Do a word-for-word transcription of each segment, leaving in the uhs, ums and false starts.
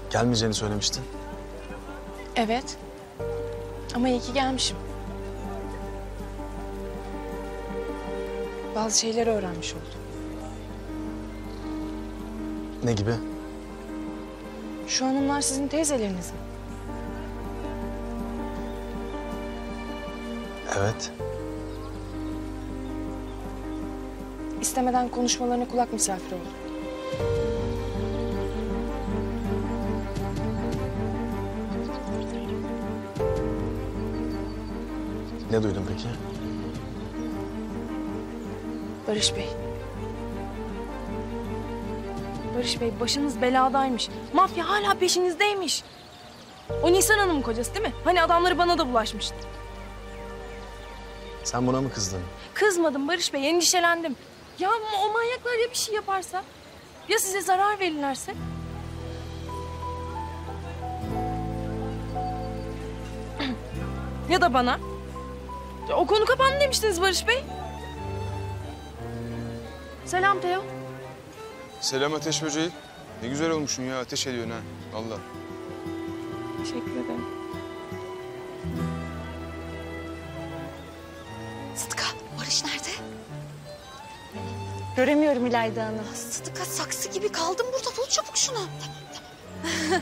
Gelmeyeceğini söylemiştin. Evet. Ama iyi ki gelmişim. Bazı şeyleri öğrenmiş oldum. Ne gibi? Şu hanımlar sizin teyzeleriniz mi? Evet. İstemeden konuşmalarına kulak misafiri oldum. Ne duydun peki? Barış Bey. Barış Bey, başınız beladaymış. Mafya hala peşinizdeymiş. O Nisan Hanım'ın kocası değil mi? Hani adamları bana da bulaşmıştı. Sen buna mı kızdın? Kızmadım Barış Bey, endişelendim. Ya o manyaklar ya bir şey yaparsa? Ya size zarar verirlerse? Ya da bana? Ya o konu kapandı demiştiniz Barış Bey. Selam Teo. Selam ateş böceği. Ne güzel olmuşsun ya, ateş ediyorsun ha. Vallahi. Teşekkür ederim. Sıdıka, Barış nerede? Göremiyorum İlayda Hanım. Sıdıka, saksı gibi kaldım burada. Bul çabuk şunu. Tamam, tamam.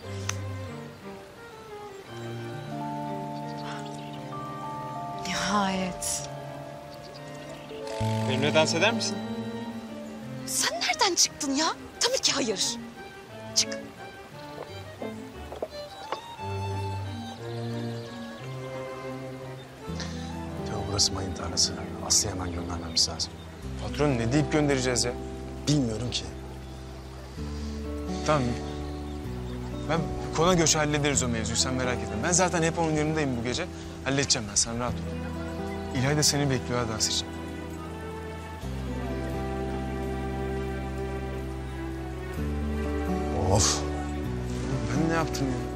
Nihayet. Benimle dans eder misin? Sen nereden çıktın ya? Tabii ki hayır. Çık. Teo, burası mayın tarlası. Aslı'yı hemen göndermemiz lazım. Patron ne deyip göndereceğiz ya? Bilmiyorum ki. Tamam. Ben kona göçe hallederiz o mevzuyu, sen merak etme. Ben zaten hep onun yanındayım bu gece. Halledeceğim ben, sen rahat ol. İlay da seni bekliyor ha dans için. Of. Ben ne yaptım ya?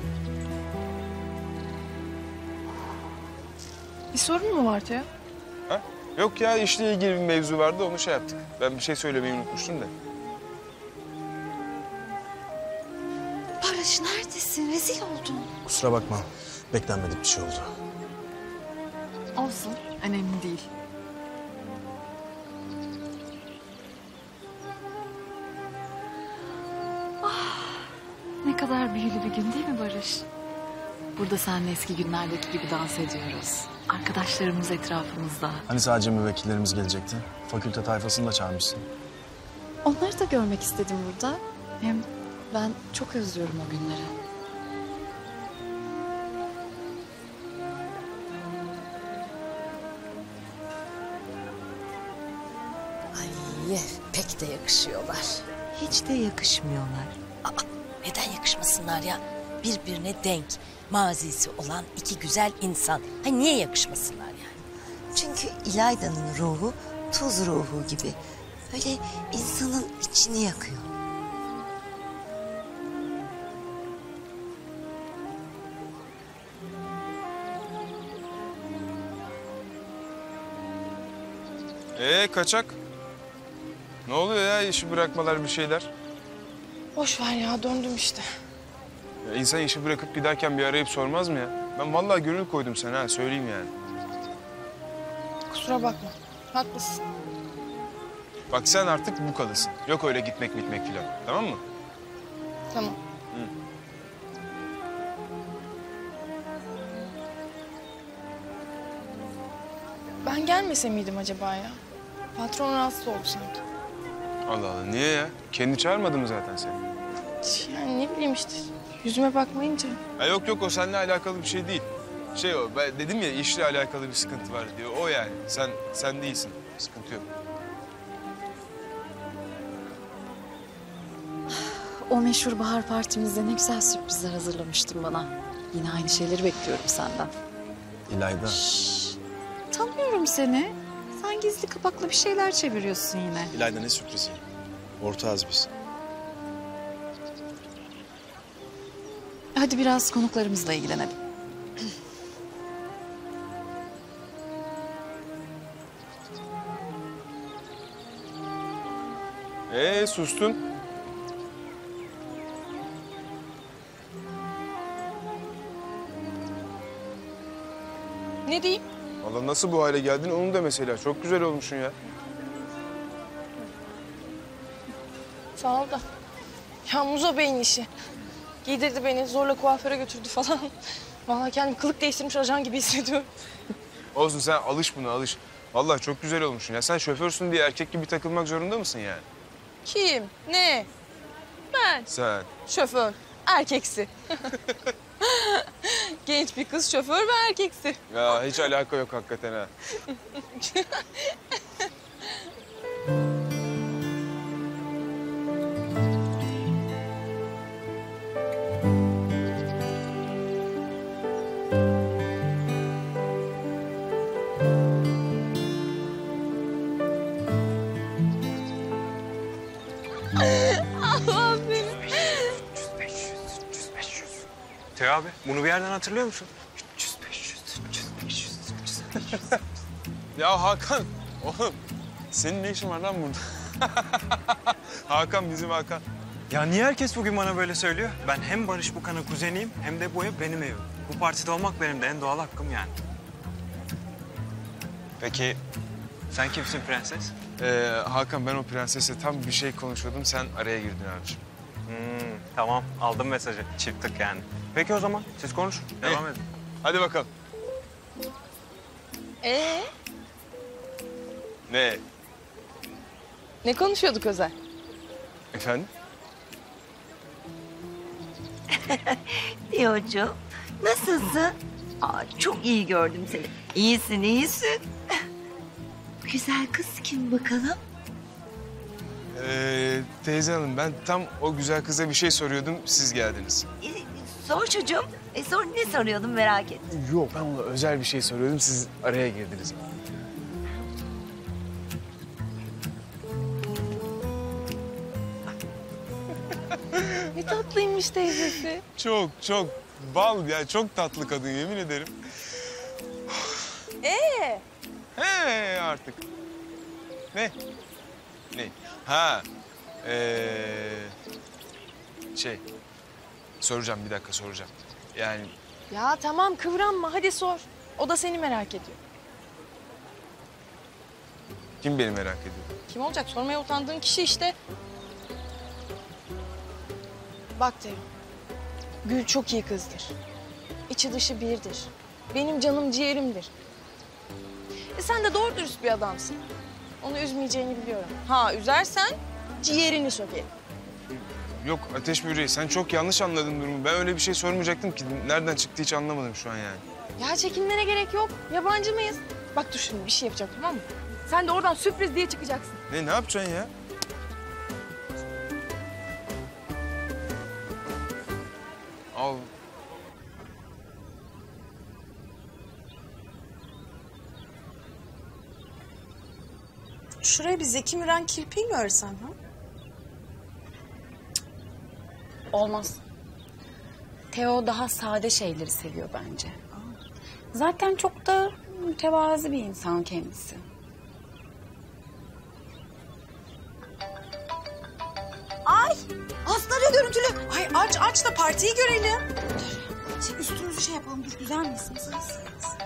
Bir sorun mu var Teo? Ha? Yok ya, işle ilgili bir mevzu vardı, onu şey yaptık. Ben bir şey söylemeyi unutmuştum da. Barış neredesin? Rezil oldun. Kusura bakma. Beklenmedik bir şey oldu. Olsun. Önemli değil. Ne kadar büyülü bir gün değil mi Barış? Burada seninle eski günlerdeki gibi dans ediyoruz. Arkadaşlarımız etrafımızda. Hani sadece müvekkillerimiz gelecekti. Fakülte tayfasını da çağırmışsın. Onları da görmek istedim burada. Hem ben çok özlüyorum o günleri. Ay, pek de yakışıyorlar. Hiç de yakışmıyorlar. Aa, neden yakışmasınlar ya? Birbirine denk, mazisi olan iki güzel insan. Ha, niye yakışmasınlar yani? Çünkü İlayda'nın ruhu tuz ruhu gibi. Böyle insanın içini yakıyor. Ee kaçak? Ne oluyor ya, işi bırakmalar bir şeyler? Boş ver ya, döndüm işte. Ya insan işi bırakıp giderken bir arayıp sormaz mı ya? Ben vallahi gönül koydum sana ha, söyleyeyim yani. Kusura bakma, haklısın. Bak sen artık bu kalısın. Yok öyle gitmek bitmek filan, tamam mı? Tamam. Hı. Ben gelmese miydim acaba ya? Patron rahatsız oldu sanki. Allah Allah, niye ya? Kendi çağırmadı mı zaten seni? Yani ne bileyim işte, yüzüme bakmayınca. Ha yok yok, o seninle alakalı bir şey değil. Şey o, ben dedim ya işle alakalı bir sıkıntı var diyor. O yani, sen sen değilsin. Sıkıntı yok. O meşhur bahar partimizde ne güzel sürprizler hazırlamıştın bana. Yine aynı şeyleri bekliyorum senden. İlayda. Tanıyorum seni. Sen gizli kapaklı bir şeyler çeviriyorsun yine. İlayda ne sürprizi? Ortağız biz. Hadi biraz konuklarımızla ilgilenelim. Ee sustun. Ne diyeyim? Vallahi nasıl bu hale geldin onu da mesela. Çok güzel olmuşsun ya. Sağ ol da. Ya Muzo Bey'in işi. Giydirdi beni, zorla kuaföre götürdü falan. Vallahi kendimi kılık değiştirmiş ajan gibi hissediyorum. Olsun sen alış buna alış. Vallahi çok güzel olmuşsun ya. Sen şoförsün diye erkek gibi takılmak zorunda mısın yani? Kim? Ne? Ben. Sen. Şoför. Erkeksi. Genç bir kız şoför ve erkeksi. Ya hiç alaka yok hakikaten ha. Allah'ım benim. Teo abi bunu bir yerden hatırlıyor musun? üç yüz, beş yüz, üç yüz, beş yüz, üç yüz, beş yüz. Ya Hakan, oğlum senin ne işin var lan burada? Hakan bizim Hakan. Ya niye herkes bugün bana böyle söylüyor? Ben hem Barış Bukan'ın kuzeniyim hem de bu ev benim evim. Bu partide olmak benim de en doğal hakkım yani. Peki sen kimsin prenses? Ee, Hakan ben o prensesle tam bir şey konuşuyordum. Sen araya girdin abiciğim. Hmm, tamam aldım mesajı. Çıktık yani. Peki o zaman siz konuşun. Devam İyi. edin. Hadi bakalım. Ee, Ne? ne konuşuyorduk Özel? Efendim? Teocuğum, nasılsın? Aa, çok iyi gördüm seni. İyisin, iyisin. Güzel kız kim bakalım? Ee, teyze hanım ben tam o güzel kıza bir şey soruyordum. Siz geldiniz. Ee, sor çocuğum. E, sor, ne soruyordun merak ettim. Yok ben ona özel bir şey soruyordum. Siz araya girdiniz. Ne tatlıymış teyzesi. Çok çok bal ya çok tatlı kadın yemin ederim. Ee, He artık. Ne? Ne? Ha. Ee, şey. Soracağım bir dakika soracağım. Yani ya tamam kıvranma hadi sor. O da seni merak ediyor. kim beni merak ediyor? Kim olacak? Sormaya utandığın kişi işte. Bak Teo. Gül çok iyi kızdır. İçi dışı birdir. Benim canım ciğerimdir. E sen de doğru dürüst bir adamsın. Onu üzmeyeceğini biliyorum. Ha üzersen ciğerini sökerim. Yok Ateş Böceği sen çok yanlış anladın durumu. Ben öyle bir şey sormayacaktım ki. Nereden çıktı hiç anlamadım şu an yani. Ya çekinmene gerek yok. Yabancı mıyız? Bak dur şimdi bir şey yapacağım tamam mı? Sen de oradan sürpriz diye çıkacaksın. Ne ne yapacaksın ya? Al. Şuraya bir Zeki Müren kirpiği mi örsen ha? Olmaz. Teo daha sade şeyleri seviyor bence. Zaten çok da mütevazı bir insan kendisi. Ay! Aslan'a görüntülü. Ay aç aç da partiyi görelim. Dur. Şey, üstümüzü şey yapalım. Dur güzel miyiz? Mısınız?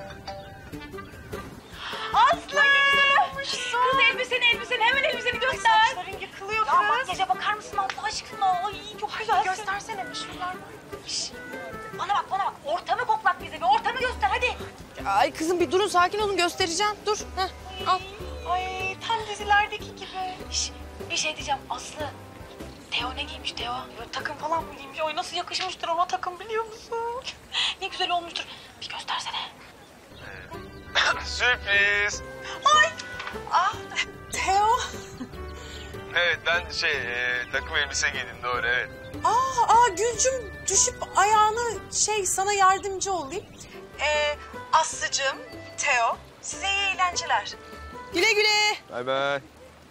Aslı! Kız elbiseni elbiseni hemen elbiseni göster. Saçların yıkılıyor kız. Ya makyaja bakar mısın Allah aşkına? Ay çok güzel. Göstersene mi şunlar? Bana bak bana bak. Ortamı koklat bize. Bir ortamı göster hadi. Ay kızım bir durun sakin olun göstereceğim. Dur. Heh, al. Ay tam dizilerdeki gibi. Şş, bir şey diyeceğim Aslı. Teo ne giymiş Teo? Böyle takım falan mı giymiş? Ay nasıl yakışmıştır ona takım biliyor musun? Ne güzel olmuştur. Bir göstersene. Sürpriz. Ah Teo. Evet ben şey e, takım elbise giydim doğru evet. Aa, aa Gülcüm düşüp ayağını şey sana yardımcı olayım. Ee, Aslı'cığım, Teo size iyi eğlenceler. Güle güle. Bay bay.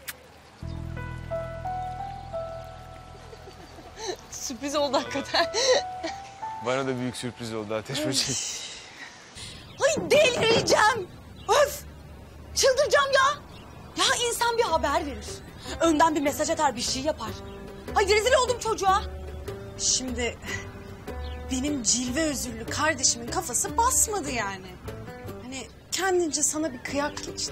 Sürpriz oldu hakikaten. Bana da büyük sürpriz oldu Ateş Böceği. Ay delireceğim. Öf! Çıldıracağım ya. Ya insan bir haber verir. Önden bir mesaj atar bir şey yapar. Ay rezil oldum çocuğa. Şimdi benim cilve özürlü kardeşimin kafası basmadı yani. Hani kendince sana bir kıyak geçti.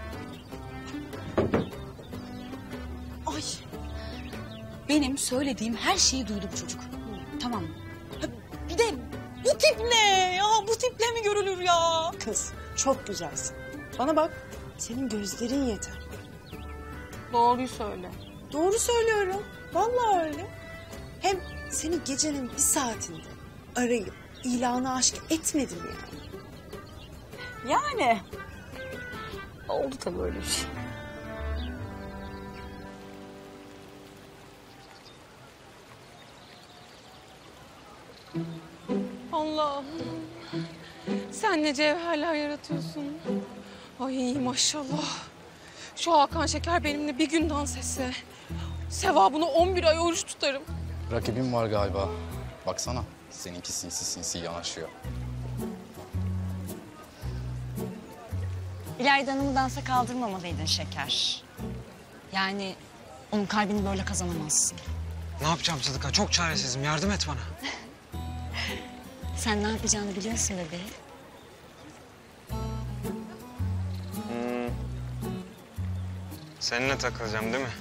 Ay. Benim söylediğim her şeyi duydu bu çocuk. Tamam mı? Ha, bir de bu tip ne ya? Bu tiple mi görülür ya? Kız çok güzelsin. Bana bak, senin gözlerin yeter. Doğruyu söyle. Doğru söylüyorum. Vallahi öyle. Hem seni gecenin bir saatinde arayıp ilanı aşk etmedim yani. Yani. Oldu tabii öyle bir şey. Allah'ım. Sen ne cevherler yaratıyorsun. Ay maşallah. Şu Hakan Şeker benimle bir gün dans etse... sevabını on bir ay oruç tutarım. Rakibim var galiba. Baksana, seninki sinsi sinsi yanaşıyor. İlayda Hanım'ı dansa kaldırmamalıydın Şeker. Yani onun kalbini böyle kazanamazsın. Ne yapacağım Sıdıka? Çok çaresizim. Yardım et bana. Sen ne yapacağını biliyorsun bebeğim. Hmm. Seninle takılacağım değil mi?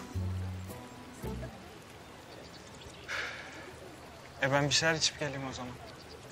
E ben bir şeyler içip geleyim o zaman.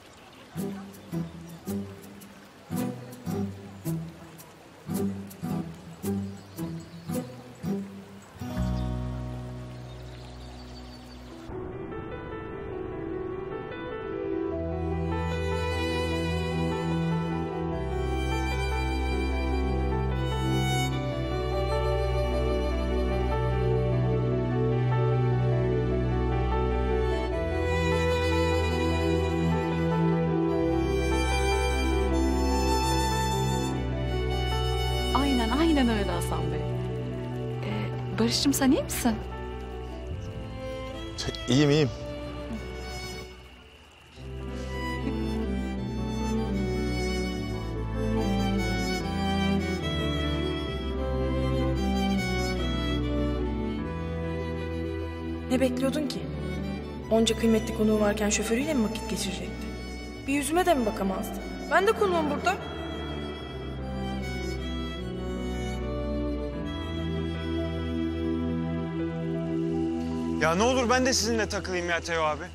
Aynen, aynen öyle Hasan Bey. Ee, Barış'cığım sen iyi misin? İyiyim iyiyim. Ne bekliyordun ki? Onca kıymetli konuğu varken şoförüyle mi vakit geçirecekti? Bir yüzüme de mi bakamazdı? Ben de konuğum burada. Ya ne olur ben de sizinle takılayım ya Teo abi.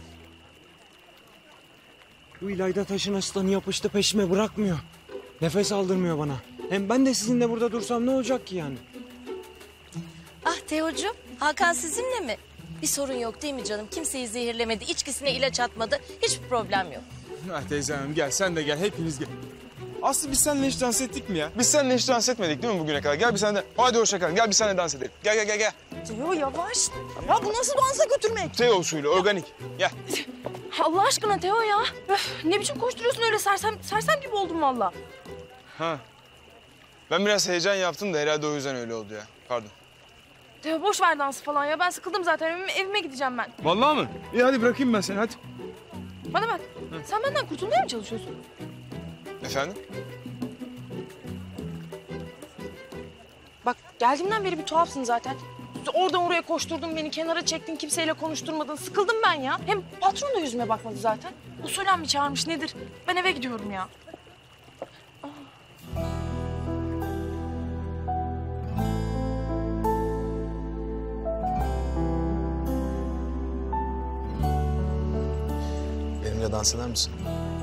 Bu İlayda taşın aslanı yapıştı peşime bırakmıyor. Nefes aldırmıyor bana. Hem ben de sizinle burada dursam ne olacak ki yani? Ah Teocuğum, Hakan sizinle mi? Bir sorun yok değil mi canım? Kimseyi zehirlemedi, içkisine ilaç atmadı. Hiçbir problem yok. Ah teyze hanım gel sen de gel hepiniz gel. Aslı biz seninle hiç dans ettik mi ya? Biz seninle hiç dans etmedik değil mi bugüne kadar? Gel bir seninle. Hadi hoşça kalın. Gel bir seninle dans edelim. Gel gel gel gel. Teo yavaş. Ya bu nasıl dansa götürmek? Teo usulü organik. Gel. Allah aşkına Teo ya. Öf, ne biçim koşturuyorsun öyle sersem, sersem gibi oldum valla. Ha. Ben biraz heyecan yaptım da herhalde o yüzden öyle oldu ya. Pardon. Teo boş ver dansı falan ya. Ben sıkıldım zaten. Evime, evime gideceğim ben. Vallahi mı? İyi hadi bırakayım ben seni hadi. Bana bak. Hı. Sen benden kurtulmaya mı çalışıyorsun? Efendim? Bak geldiğimden beri bir tuhafsın zaten. Oradan oraya koşturdun beni, kenara çektin, kimseyle konuşturmadın. Sıkıldım ben ya. Hem patron da yüzüme bakmadı zaten. Usulen mi çağırmış nedir? Ben eve gidiyorum ya. Benimle dans eder misin?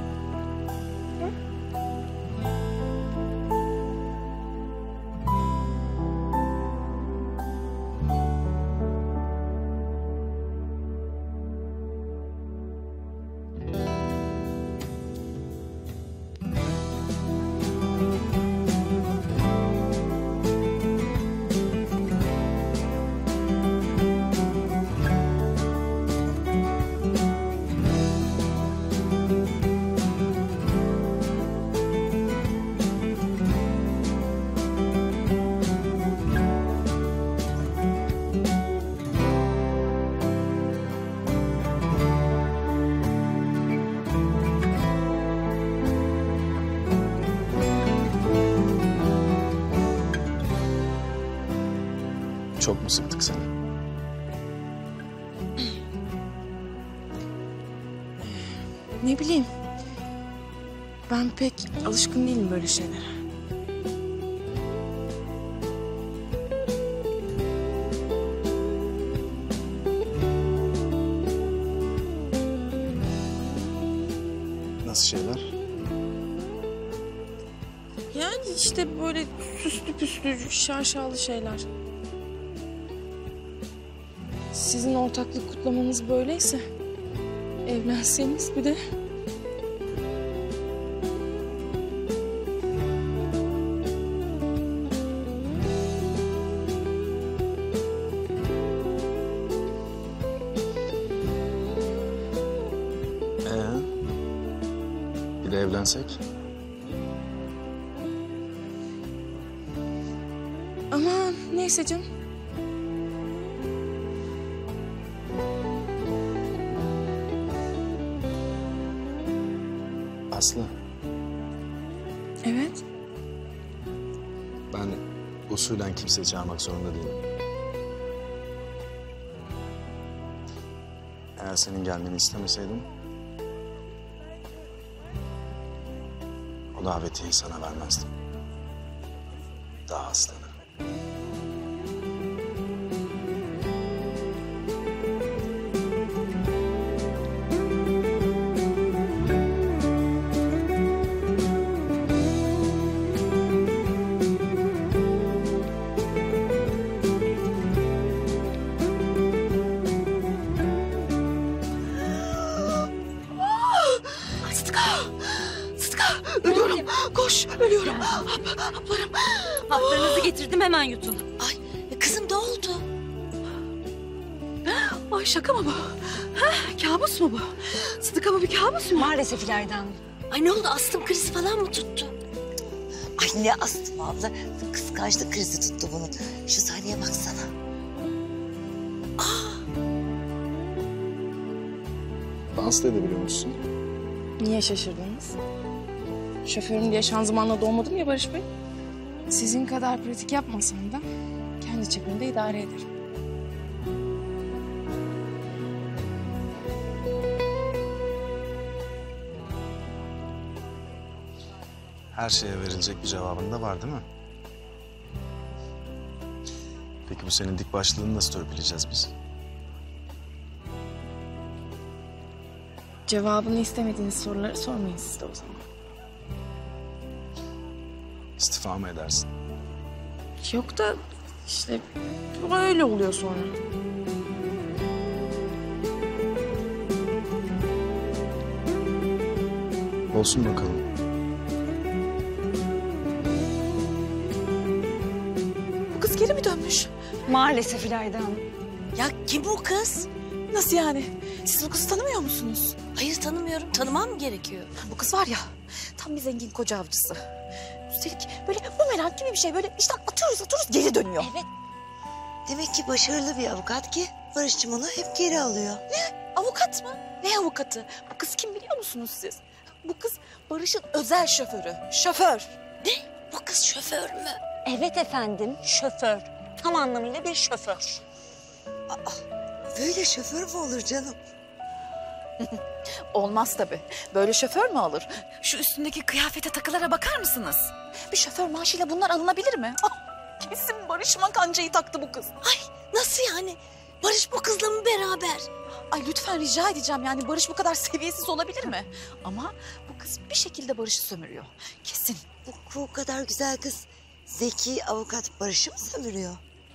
Çok mu sıktık seni? Ne bileyim. Ben pek alışkın değilim böyle şeylere. Nasıl şeyler? Yani işte böyle süslü püslü, şaşalı şeyler. Sizin ortaklık kutlamanız böyleyse evlenseniz bir de. Ee, bir de evlensek? Aman neyse canım. Aslı, Evet. ben usulen kimseyi çağırmak zorunda değilim. Eğer senin gelmeni istemeseydim... o davetiyeyi sana vermezdim. Daha aslanı. Sıtkı! Sıtkı! Ölüyorum. Koş, ölüyorum. Hap, haplarım. Haplarınızı getirdim, hemen yutun. Ay kızım ne oldu? Ay şaka mı bu? Ha, kabus mu bu? Sıdıka bu bir kabus mu? Maalesef İlayda Hanım. Ay ne oldu astım krizi falan mı tuttu? Ay ne astım abla. Kıskançlık krizi tuttu bunun. Şu sahneye baksana. Dans da edebiliyor musun? Niye şaşırdınız? Şoförüm diye şanzımanla doğmadım ya Barış Bey. Sizin kadar pratik yapmasam da kendi çapımda idare ederim. Her şeye verilecek bir cevabın da var değil mi? Peki bu senin dik başlılığını nasıl törpüleyeceğiz biz? Cevabını istemediğiniz soruları sormayın siz de o zaman. İstifa mı edersin? Yok da işte öyle oluyor sonra. Olsun bakalım. Bu kız geri mi dönmüş? Maalesef İlayda Hanım. Ya kim bu kız? Nasıl yani? Siz bu kızı tanımıyor musunuz? Hayır, tanımıyorum. Tanımam mı gerekiyor? Bu kız var ya tam bir zengin koca avcısı. Üstelik böyle bumerang gibi bir şey böyle işte atıyoruz atıyoruz geri dönüyor. Evet. Demek ki başarılı bir avukat ki Barış'cığım onu hep geri alıyor. Ne? Avukat mı? Ne avukatı? Bu kız kim biliyor musunuz siz? Bu kız Barış'ın özel şoförü. Şoför. Ne? Bu kız şoför mü? Evet efendim, şoför. Tam anlamıyla bir şoför. Aa, böyle şoför mü olur canım? Olmaz tabii. Böyle şoför mü olur? Şu üstündeki kıyafete takılara bakar mısınız? Bir şoför maaşıyla bunlar alınabilir mi? Ah, kesin Barış'ıma kancayı taktı bu kız. Ay, nasıl yani? Barış bu kızla mı beraber? Ay lütfen rica edeceğim yani Barış bu kadar seviyesiz olabilir mi? Ama bu kız bir şekilde Barış'ı sömürüyor. Kesin. Bu, bu kadar güzel kız zeki avukat Barış'ı mı sömürüyor?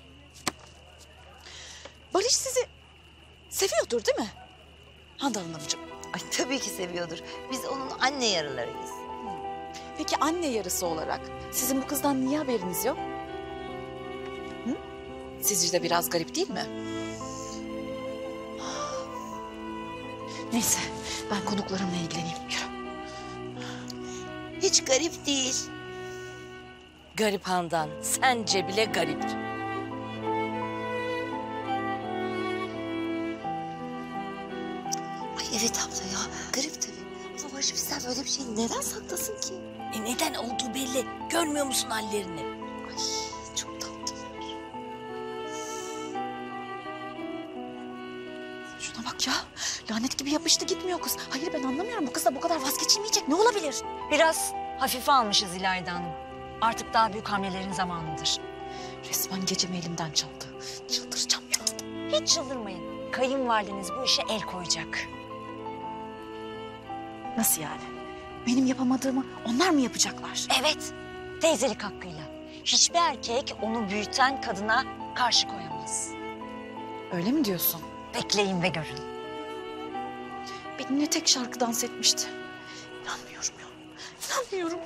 Barış sizi seviyordur değil mi? Handan Hanımcığım. Ay tabii ki seviyordur. Biz onun anne yarılarıyız. Peki anne yarısı olarak sizin bu kızdan niye haberiniz yok? Hı? Sizce de biraz garip değil mi? Neyse ben konuklarımla ilgileneyim. Yürü. Hiç garip değil. Garip Handan, sence bile garip. Ay evet abla ya garip tabii. Ama Barış bizden böyle bir şeyi neden saklasın ki? E neden olduğu belli. Görmüyor musun hallerini? Ay çok tatlı. Şuna bak ya. Lanet gibi yapıştı gitmiyor kız. Hayır ben anlamıyorum. Bu kızla bu kadar vazgeçilmeyecek ne olabilir? Biraz hafife almışız İlayda Hanım. Artık daha büyük hamlelerin zamanıdır. Resmen gecemi elimden çaldı. Çıldıracağım ya. Hiç çıldırmayın. Kayınvalideniz bu işe el koyacak. Nasıl yani? Benim yapamadığımı onlar mı yapacaklar? Evet, teyzelik hakkıyla. Hiçbir erkek onu büyüten kadına karşı koyamaz. Öyle mi diyorsun? Bekleyin ve görün. Benimle tek şarkı dans etmişti. İnanmıyorum ya. İnanmıyorum.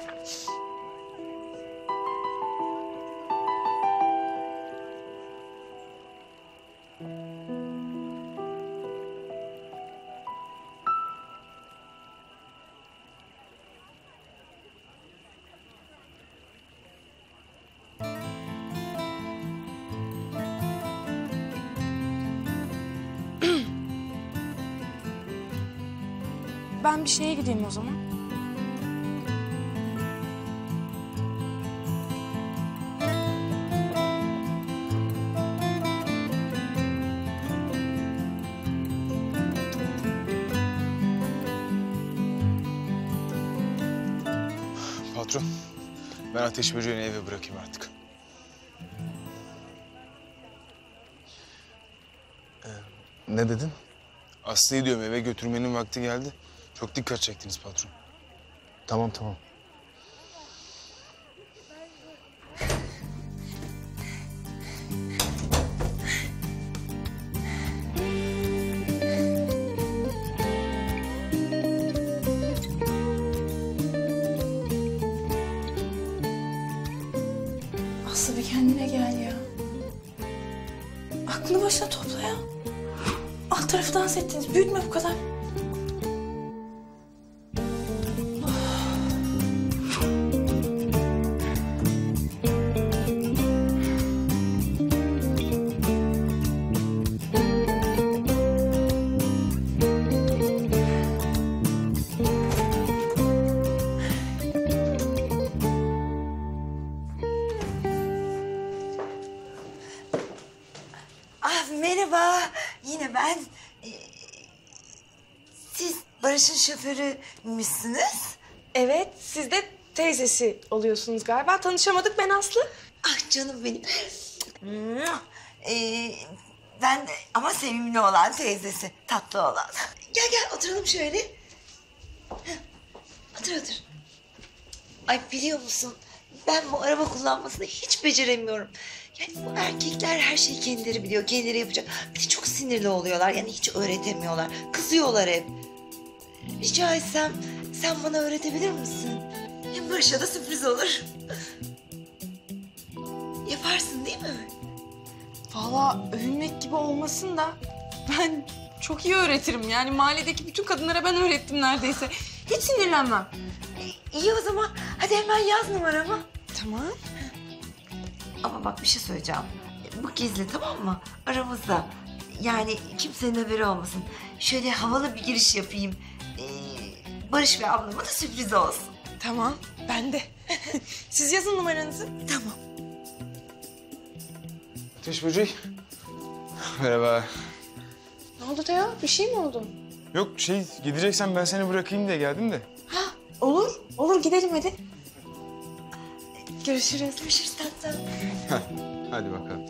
Ben bir şeye gideyim o zaman. Patron, ben ateş böceğini eve bırakayım artık. Ee, ne dedin? Aslı'yı diyorum, eve götürmenin vakti geldi. Çok dikkat çektiniz patron. Tamam tamam. Aslı bir kendine gel ya. Aklını başına topla ya. Alt tarafı dans ettiniz. Büyütme bu kadar. Ah merhaba, yine ben. Ee, siz Barış'ın şoförü müsünüz? Evet, siz de teyzesi oluyorsunuz galiba. Tanışamadık, ben Aslı. Ah canım benim. Ee, ben de ama sevimli olan teyzesi, tatlı olan. Gel gel oturalım şöyle. Heh, otur otur. Ay biliyor musun, ben bu araba kullanmasını hiç beceremiyorum. Yani bu erkekler her şeyi kendileri biliyor, kendileri yapacak. Bir de çok sinirli oluyorlar, yani hiç öğretemiyorlar. Kızıyorlar hep. Rica etsem sen bana öğretebilir misin? Hem Barış'a da sürpriz olur. Yaparsın değil mi? Vallahi övünmek gibi olmasın da ben çok iyi öğretirim. Yani mahalledeki bütün kadınlara ben öğrettim neredeyse. Hiç sinirlenmem. İyi o zaman. Hadi hemen yaz numaramı. Tamam. Ama bak bir şey söyleyeceğim. Bu gizli, tamam mı? Aramızda. Yani kimsenin haberi olmasın. Şöyle havalı bir giriş yapayım. Ee, Barış ve ablama da sürpriz olsun. Tamam, ben de. Siz yazın numaranızı. Tamam. Ateş böceği. Merhaba. Ne oldu Teo? Bir şey mi oldu? Yok şey, gideceksen ben seni bırakayım diye geldim de. Ha, olur. Olur, gidelim hadi. Görüşürüz. Görüşürüz tatlım. Hadi bakalım.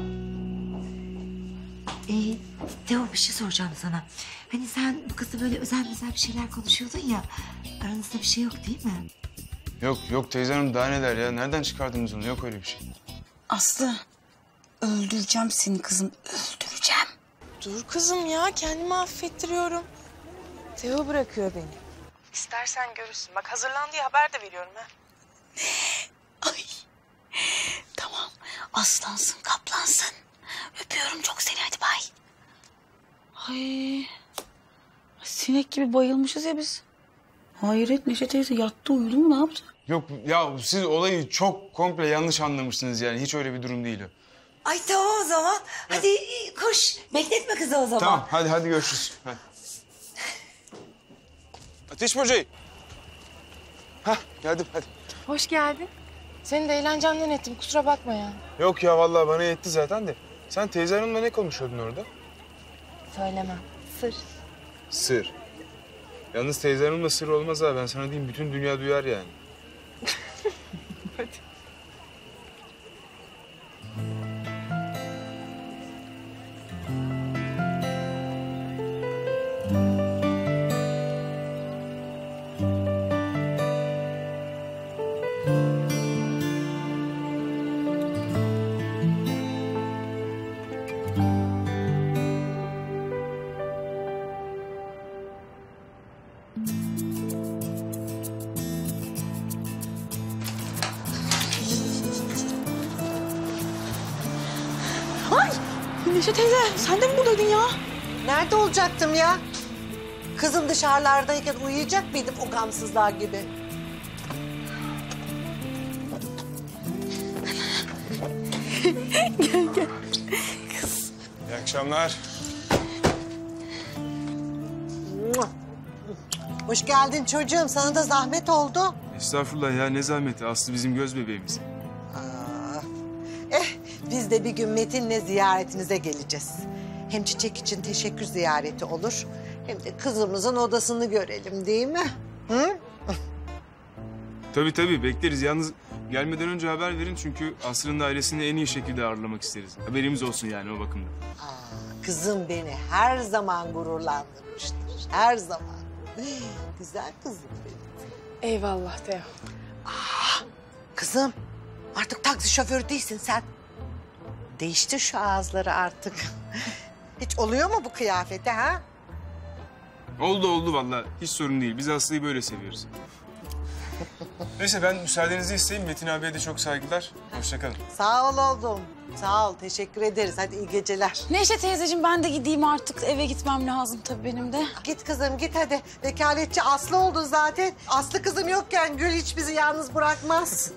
Ee, Teo bir şey soracağım sana. Hani sen bu kızla böyle özel özel bir şeyler konuşuyordun ya. Aranızda bir şey yok değil mi? Yok yok teyze hanım, daha neler ya? Nereden çıkardınız onu? Yok öyle bir şey. Aslı, öldüreceğim seni kızım, öldüreceğim. Dur kızım ya, kendimi affettiriyorum. Teo bırakıyor beni. İstersen görürsün. Bak hazırlan diye haber de veriyorum ha. Ay, tamam. Aslansın, kaplansın. Öpüyorum çok seni, hadi bay. Ay, sinek gibi bayılmışız ya biz. Hayret, Neşe teyze yattı, uyudu mu, ne yaptı? Yok ya, siz olayı çok komple yanlış anlamışsınız yani. Hiç öyle bir durum değil o. Ay tamam o zaman. Hadi koş. Bekletme kızı o zaman. Tamam hadi hadi görüşürüz. Hadi. Ateş böceği. Hah geldim hadi. Hoş geldin. Seni de eğlencenden ettim, kusura bakma ya. Yok ya vallahi bana yetti zaten de. Sen teyze hanımla ne konuşuyordun orada? Söylemem. Sır. Sır. Yalnız teyze hanımla sır olmaz ha. Ben sana diyeyim, bütün dünya duyar yani. Hadi. Neşe teyze sen de mi buradaydın ya? Nerede olacaktım ya? Kızım dışarılardayken uyuyacak mıydım o gamsızlar gibi? Gel gel. İyi akşamlar. Hoş geldin çocuğum. Sana da zahmet oldu. Estağfurullah ya, ne zahmeti. Aslı bizim göz bebeğimiz. Aa, eh biz de bir gün Metin'le ziyaretinize geleceğiz. Hem çiçek için teşekkür ziyareti olur. Hem de kızımızın odasını görelim değil mi? Hı? Tabii tabii, bekleriz. Yalnız gelmeden önce haber verin çünkü Aslı'nın da ailesini en iyi şekilde ağırlamak isteriz. Haberimiz olsun yani o bakımda. Aa, kızım beni her zaman gururlandırmıştır. Her zaman. Güzel kızım benim. Eyvallah Teo. Aa, kızım artık taksi şoförü değilsin sen. Değiştir şu ağızları artık. Hiç oluyor mu bu kıyafete ha? Oldu oldu vallahi. Hiç sorun değil. Biz Aslı'yı böyle seviyoruz. Neyse ben müsaadenizi isteyeyim. Metin abiye de çok saygılar. Hoşça kalın. Sağ ol oğlum. Sağ ol. Teşekkür ederiz. Hadi iyi geceler. Neşe teyzeciğim ben de gideyim artık. Eve gitmem lazım tabii benim de. Git kızım git hadi. Vekaletçi Aslı oldu zaten. Aslı kızım yokken Gül hiç bizi yalnız bırakmaz.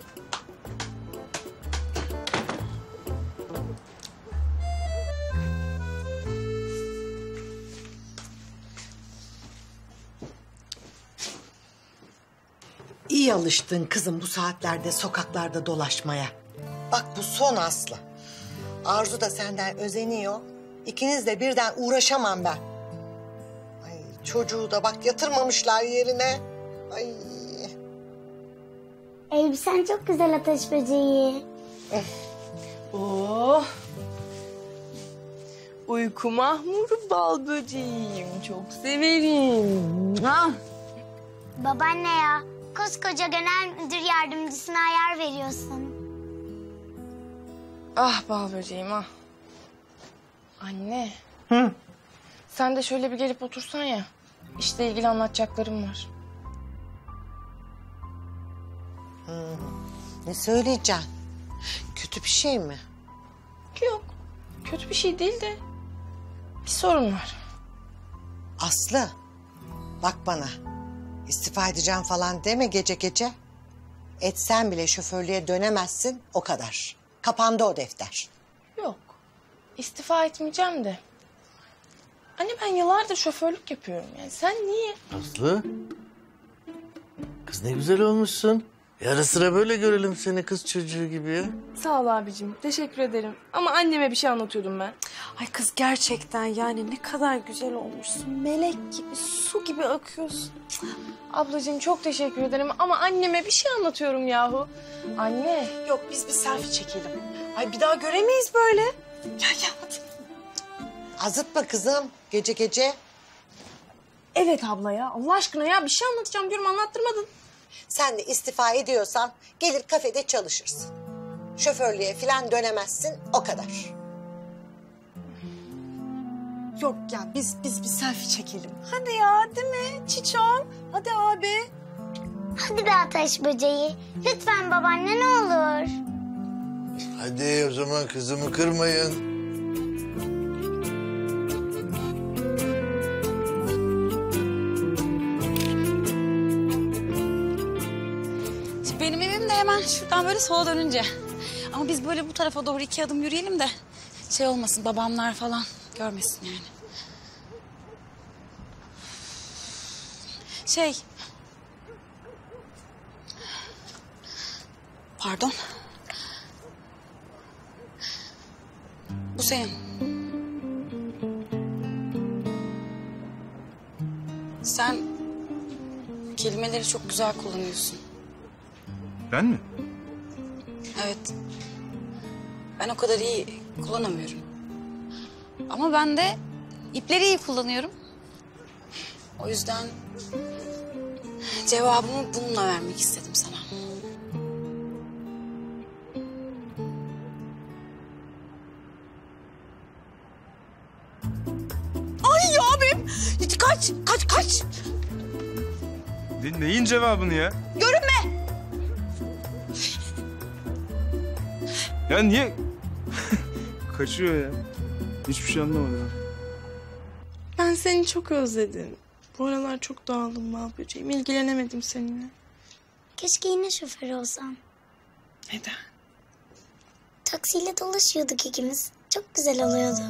İyi alıştın kızım bu saatlerde sokaklarda dolaşmaya. Bak bu son Aslı. Arzu da senden özeniyor. İkiniz de birden uğraşamam ben. Ay çocuğu da bak yatırmamışlar yerine. Ay. Elbisen çok güzel ateş böceği. Oh. Uyku mahmuru bal böceğim. Çok severim. Ha. Babaanne ya, koskoca genel müdür yardımcısına ayar veriyorsun. Ah bal böceğim ah. Anne. Hı. Sen de şöyle bir gelip otursan ya. İşle ilgili anlatacaklarım var. Hı. Ne söyleyeceksin? Kötü bir şey mi? Yok. Kötü bir şey değil de bir sorun var. Aslı bak bana. İstifa edeceğim falan deme gece gece. Etsen bile şoförlüğe dönemezsin o kadar. Kapandı o defter. Yok. İstifa etmeyeceğim de. Anne ben yıllardır şoförlük yapıyorum yani. Sen niye? Aslı. Kız ne güzel olmuşsun. E ara sıra böyle görelim seni kız çocuğu gibi ya. Sağ ol abicim. Teşekkür ederim. Ama anneme bir şey anlatıyordum ben. Ay kız gerçekten yani ne kadar güzel olmuşsun. Melek gibi, su gibi akıyorsun. Ablacığım çok teşekkür ederim ama anneme bir şey anlatıyorum yahu. Anne. Yok biz bir selfie çekelim. Ay bir daha göremeyiz böyle. Ya ya hadi. Azıtma kızım gece gece. Evet abla ya. Allah aşkına ya bir şey anlatacağım diyorum anlattırmadın. Sen de istifa ediyorsan gelir kafede çalışırsın. Şoförlüğe falan dönemezsin o kadar. Yok ya biz biz bir selfie çekelim. Hadi ya değil mi Çiçoğum? Hadi abi. Hadi be ateş böceği. Lütfen babaanne ne olur. Hadi o zaman kızımı kırmayın. Benim evim de hemen şuradan böyle sola dönünce. Ama biz böyle bu tarafa doğru iki adım yürüyelim de şey olmasın babamlar falan görmesin yani. Şey. Pardon. Bu senin. Sen kelimeleri çok güzel kullanıyorsun. Ben mi? Evet. Ben o kadar iyi kullanamıyorum. Ama ben de ipleri iyi kullanıyorum. O yüzden cevabımı bununla vermek istedim sana. Ay abim! Kaç, kaç, kaç! Ne, neyin cevabını ya? Görünme! Ya niye? Kaçıyor ya. Hiçbir şey anlamadım. Ben seni çok özledim. Bu aralar çok dağıldım bal böceğim. İlgilenemedim seninle. Keşke yine şoför olsam. Neden? Taksiyle dolaşıyorduk ikimiz. Çok güzel oluyordu.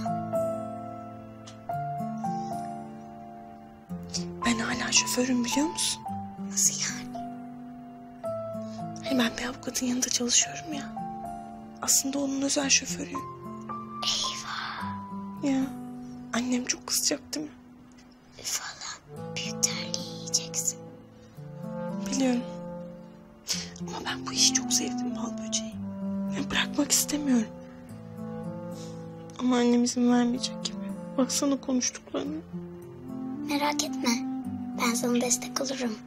Ben hala şoförüm biliyor musun? Nasıl yani? Hani ben bir avukatın yanında çalışıyorum ya. Aslında onun özel şoförüyüm. Eyvah. Ya annem çok kızacak değil mi? Üf Allah. Büyük terliği yiyeceksin. Biliyorum. Ama ben bu işi çok sevdim bal böceği. Yani bırakmak istemiyorum. Ama annem izin vermeyecek gibi. Baksana konuştuklarını. Merak etme. Ben sana destek olurum.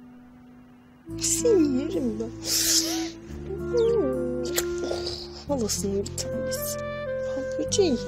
Seni yerim ben. Halasının bir tanesi. Bal böceğim.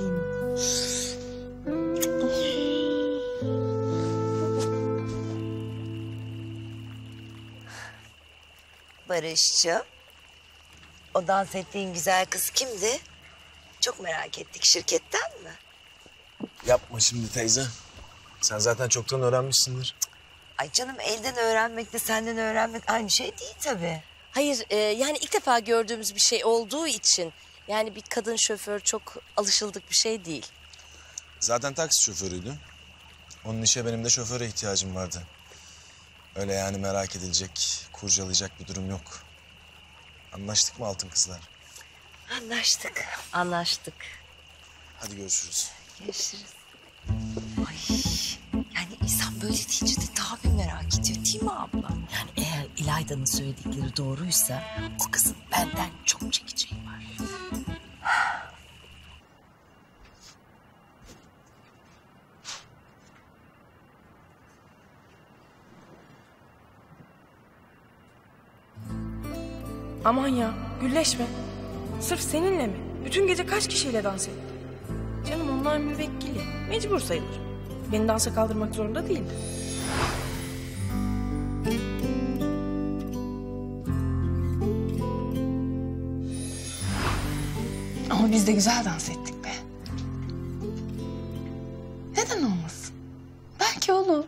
Barış'cığım, o dans ettiğin güzel kız kimdi? Çok merak ettik, şirketten mi? Yapma şimdi teyze. Sen zaten çoktan öğrenmişsindir. Ay canım, elden öğrenmekle senden öğrenmek aynı şey değil tabii. Hayır e, yani ilk defa gördüğümüz bir şey olduğu için yani bir kadın şoför çok alışıldık bir şey değil. Zaten taksi şoförüydü. Onun işe benim de şoföre ihtiyacım vardı. Öyle yani merak edilecek, kurcalayacak bir durum yok. Anlaştık mı altın kızlar? Anlaştık. Anlaştık. Hadi görüşürüz. Görüşürüz. Ay, yani insan böyle deyince de daha bir merak ediyor değil mi abla? Yani eğer İlayda'nın söyledikleri doğruysa o kızın benden çok çekeceği var. Aman ya, gülleşme. Sırf seninle mi? Bütün gece kaç kişiyle dans ettin? Canım onlar müvekkili. Mecbur sayılır. Beni dansa kaldırmak zorunda değil. Ama biz de güzel dans ettik be. Neden olmasın? Belki olur.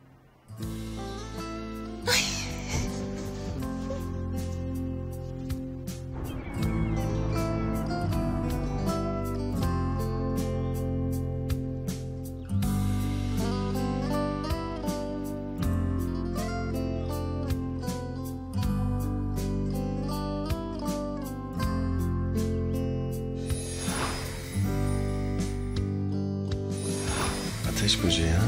Ay. Ateş böceği ha?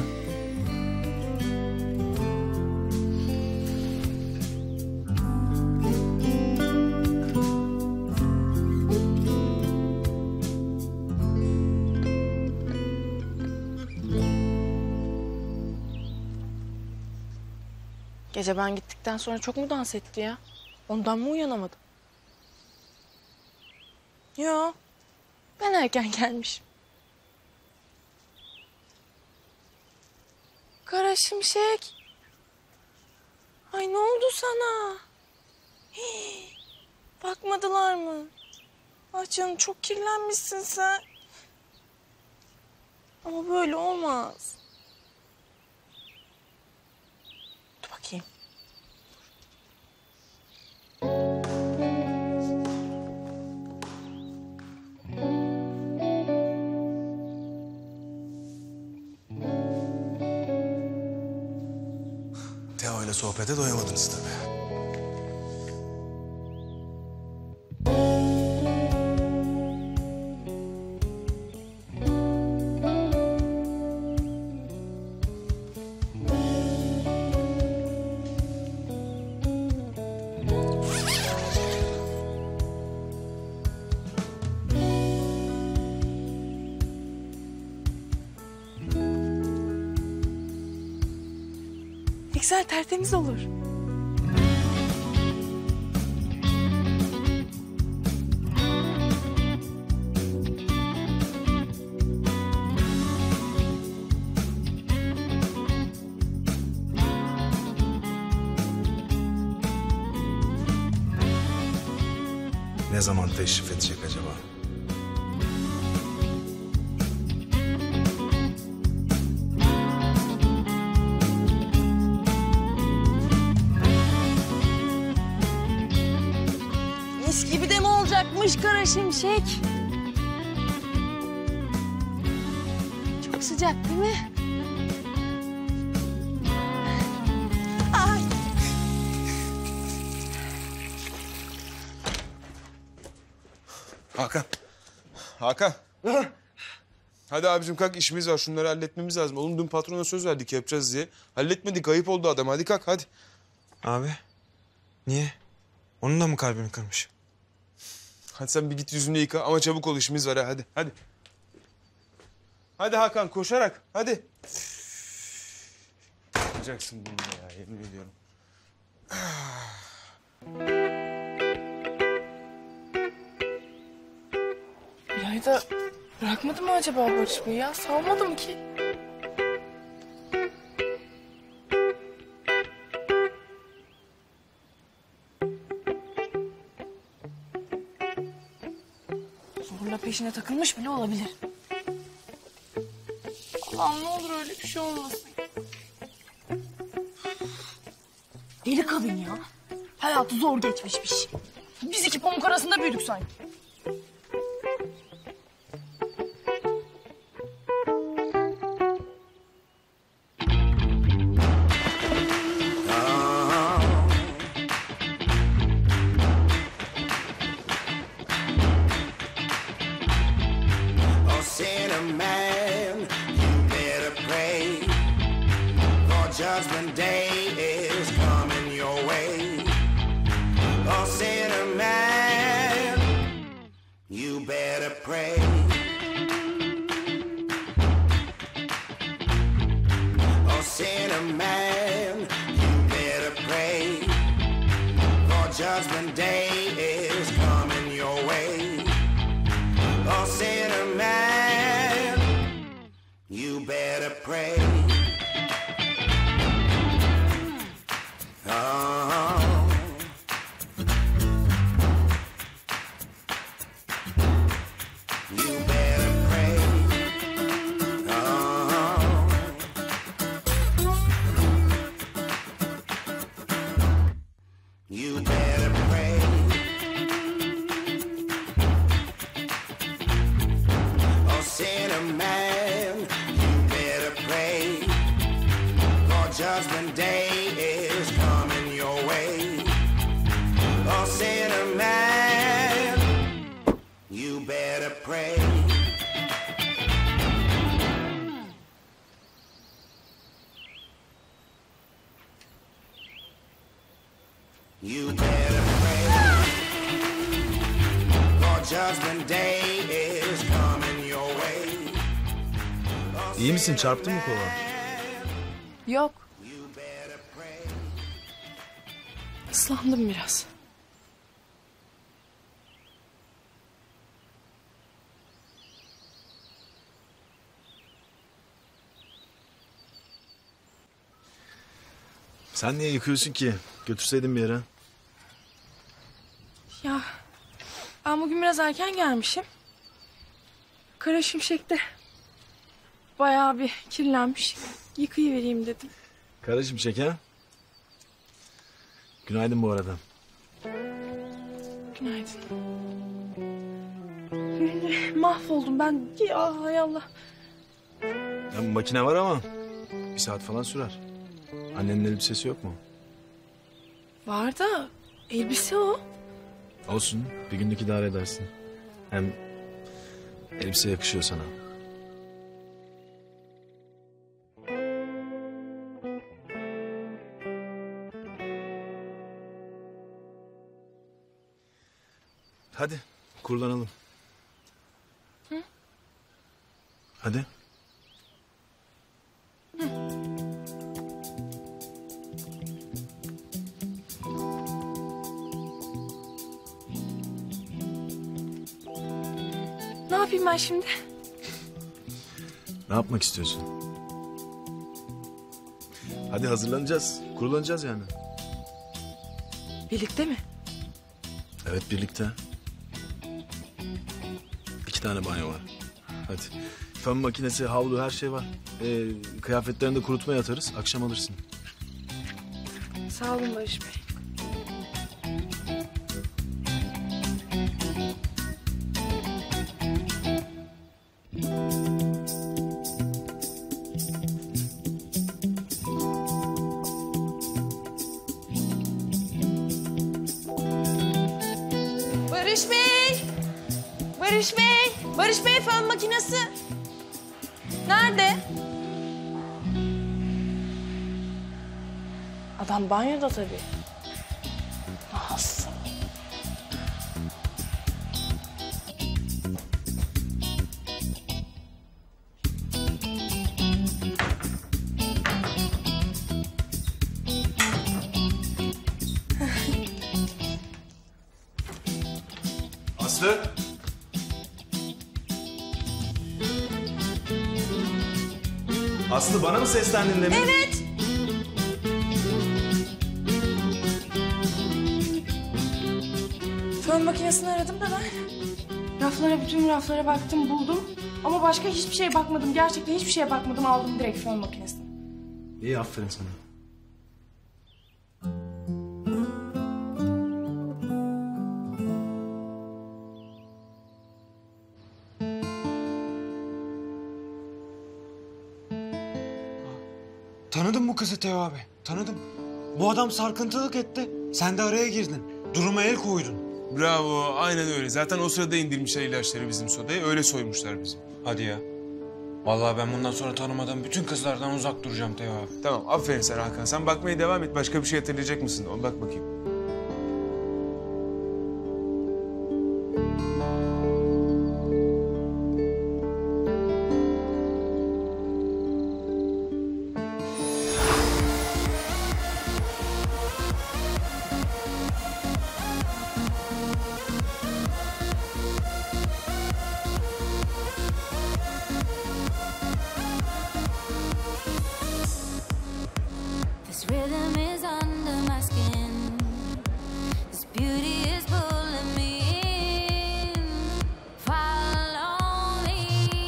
Gece ben gittikten sonra çok mu dans etti ya? Ondan mı uyanamadım? Yo, ben erken gelmişim. Kara Şimşek. Ay ne oldu sana? Hii, bakmadılar mı? Ay canım çok kirlenmişsin sen. Ama böyle olmaz. Dur bakayım. Teo ile sohbete doyamadınız tabii. Güzel tertemiz olur. Ne zaman teşrif edecek acaba? gelmiş Kara Şimşek. Çok sıcak değil mi? Ay. Hakan. Hakan. Hadi abicim kalk, işimiz var. Şunları halletmemiz lazım. Oğlum dün patrona söz verdik yapacağız diye. Halletmedik, ayıp oldu adam. Hadi kalk hadi. Abi niye? Onun da mı kalbini kırmış? Hadi sen bir git yüzünü yıka ama çabuk ol, işimiz var ha. Hadi hadi. Hadi Hakan koşarak hadi. Yapacaksın bunu da ya, yemin ediyorum. İlayda bırakmadı mı acaba Barış Bey ya? Salmadı mı ki? Zorla peşine takılmış bile olabilir. Allah'ım ne olur öyle bir şey olmasın. Deli kadın ya. Hayatı zor geçmişmiş. Biz iki pamuk arasında büyüdük sanki. Judgment Day is coming your way. Oh, sinner man, you better pray. Oh, sinner man, you better pray. For Judgment Day is coming your way. Oh, sinner man, you better pray. Oh. You better pray. Oh. You better pray. Oh, sinner man, you better pray. For Judgment Day is coming your way. Oh, sinner man, you better pray. You better pray. For Judgment Day is coming your way. İyi misin? Çarptın mı kola? Yok. Islandım biraz. Sen niye yıkıyorsun ki? Götürseydin bir yere. Ya ben bugün biraz erken gelmişim. Kara Şimşek'te bayağı bir kirlenmiş. Yıkayıvereyim dedim. Kara Şimşek ha? Günaydın bu arada. Günaydın. Mahvoldum ben. Ya hay Allah. Ya makine var ama bir saat falan sürer. Annenin elbisesi yok mu? Var da elbise o. Olsun, bir günlük idare edersin. Hem elbise yakışıyor sana. Hadi kurulanalım. Hı? Hadi. Hı. Ne yapayım ben şimdi? Ne yapmak istiyorsun? Hadi hazırlanacağız. Kurulanacağız yani. Birlikte mi? Evet birlikte. İki tane banyo var. Hadi. Fön makinesi, havlu her şey var. Ee, kıyafetlerini de kurutmaya atarız. Akşam alırsın. Sağ olun Barış Bey. Barış Bey! Barış Bey! Barış Bey fön makinesi. Nerede? Adam banyoda tabii. Nasıl? Aslı. Aslı bana mı seslendin demin? Evet. Fön makinesini aradım da ben. Raflara, bütün raflara baktım, buldum. Ama başka hiçbir şeye bakmadım. Gerçekten hiçbir şeye bakmadım. Aldım direkt fön makinesini. İyi, aferin sana. Tanıdım bu kızı Teo abi, tanıdım. Bu adam sarkıntılık etti. Sen de araya girdin. Duruma el koydun. Bravo, aynen öyle. Zaten o sırada indirmişler ilaçları bizim sodaya. Öyle soymuşlar bizi. Hadi ya. Vallahi ben bundan sonra tanımadan bütün kızlardan uzak duracağım Teo abi. Tamam, aferin sana Hakan. Sen bakmaya devam et. Başka bir şey hatırlayacak mısın? Ona bak bakayım. This rhythm is under my skin. This beauty is pulling me in. Follow me.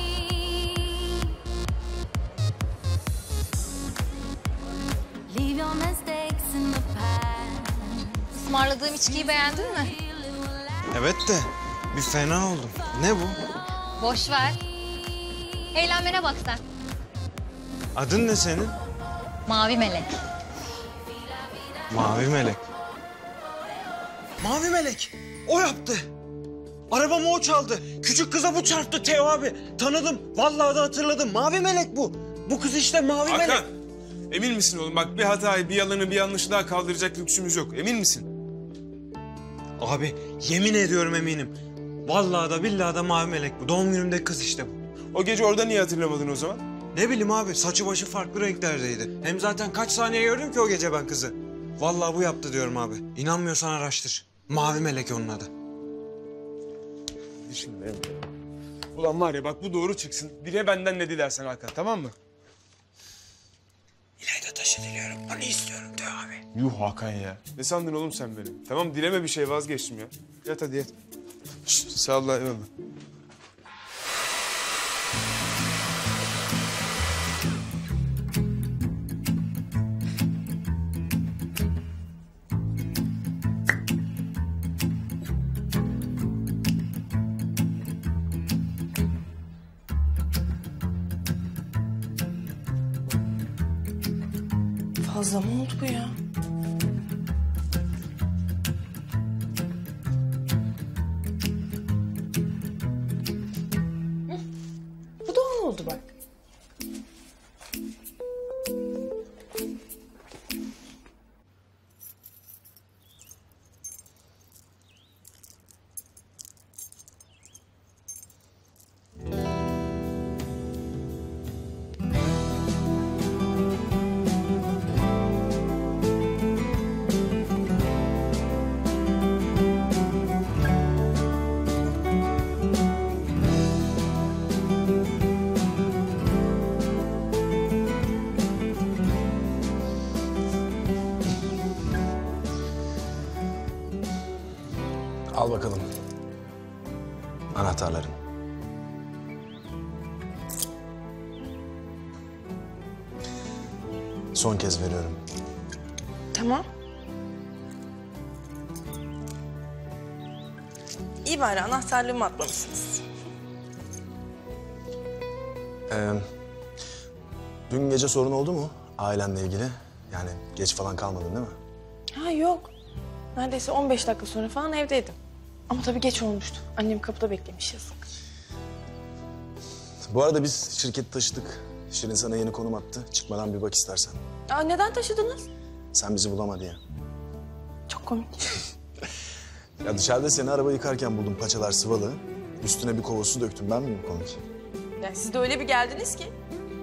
Leave your mistakes in the past. Ismarladığım içkiyi beğendin mi? Evet de bir fena oldum. Ne bu? Boş ver. Eğlenmene bak sen. Adın ne senin? Mavi melek. Mavi Melek. Mavi Melek. O yaptı. Arabamı o çaldı. Küçük kıza bu çarptı Teo abi. Tanıdım. Vallahi da hatırladım. Mavi Melek bu. Bu kız işte Mavi Melek. Hakan, emin misin oğlum? Bak bir hatayı, bir yalanı, bir yanlışı daha kaldıracak lüksümüz yok. Emin misin? Abi yemin ediyorum eminim. Vallahi da billahi da Mavi Melek bu. Doğum günümdeki kız işte bu. O gece orada niye hatırlamadın o zaman? Ne bileyim abi, saçı başı farklı renklerdeydi. Hem zaten kaç saniye gördüm ki o gece ben kızı. Vallahi bu yaptı diyorum abi. İnanmıyorsan araştır. Mavi Melek onun adı. Şimdi ulan var ya bak bu doğru çıksın. Dile benden ne dilersen Hakan, tamam mı? İlayda taşı diliyorum. Onu istiyorum Teo abi. Yuh Hakan ya. Ne sandın oğlum sen beni? Tamam dileme bir şey, vazgeçtim ya. Yat hadi yat. Şşt, sağ ol, eyvallah. Fazla mı oldu bu ya? Hı, bu da on oldu bak. Al bakalım. Anahtarların. Son kez veriyorum. Tamam. İyi bari anahtarlığımı atmamışsınız. Ee, dün gece sorun oldu mu ailenle ilgili? Yani geç falan kalmadın değil mi? Ha yok. Neredeyse on beş dakika sonra falan evdeydim. Ama tabii geç olmuştu. Annem kapıda beklemiş yazık. Bu arada biz şirketi taşıdık. Şirin sana yeni konum attı. Çıkmadan bir bak istersen. Aa, neden taşıdınız? Sen bizi bulama diye. Çok komik. Ya dışarıda seni araba yıkarken buldum, paçalar sıvalı. Üstüne bir kova su döktüm. Ben miyim komik? Yani siz de öyle bir geldiniz ki.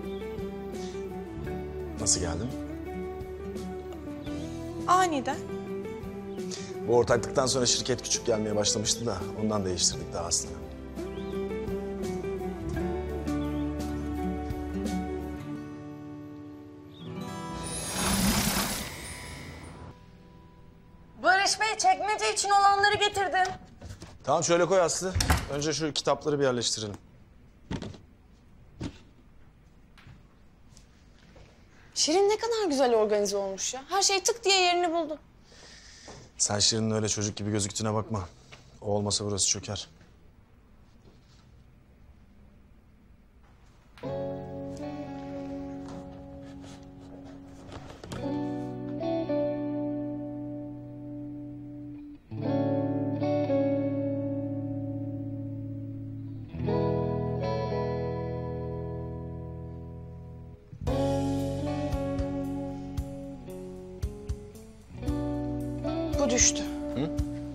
Nasıl geldim? Aniden. Bu ortaklıktan sonra şirket küçük gelmeye başlamıştı da ondan değiştirdik daha aslında. Barış Bey çekmece için olanları getirdim. Tamam şöyle koy Aslı. Önce şu kitapları bir yerleştirelim. Şirin ne kadar güzel organize olmuş ya. Her şey tık diye yerini buldu. Sen Şirin'in öyle çocuk gibi gözüktüğüne bakma. O olmasa burası çöker. Bu düştü. Hı?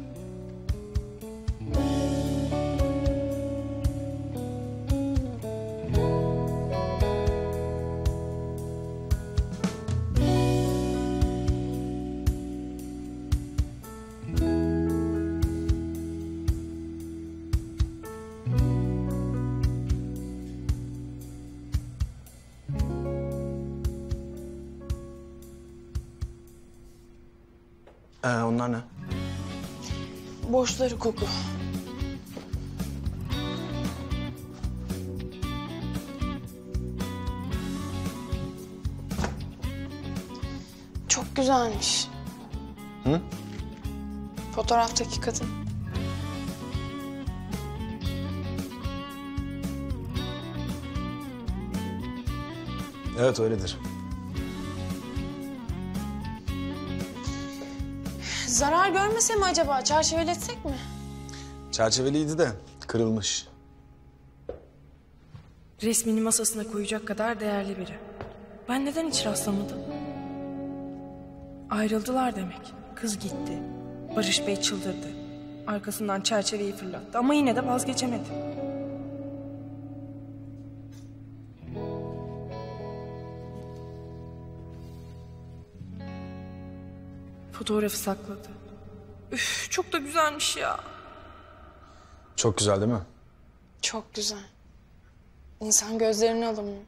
Ee, onlar ne? Borçları koku. Çok güzelmiş. Hı? Fotoğraftaki kadın. Evet öyledir. Zarar görmese mi acaba? Çerçeveletsek mi? Çerçeveliydi de kırılmış. Resmini masasına koyacak kadar değerli biri. Ben neden hiç rastlamadım? Ayrıldılar demek. Kız gitti. Barış Bey çıldırdı. Arkasından çerçeveyi fırlattı ama yine de vazgeçemedi. Fotoğrafı sakladı. Üf, çok da güzelmiş ya. Çok güzel değil mi? Çok güzel. İnsan gözlerini alamıyor.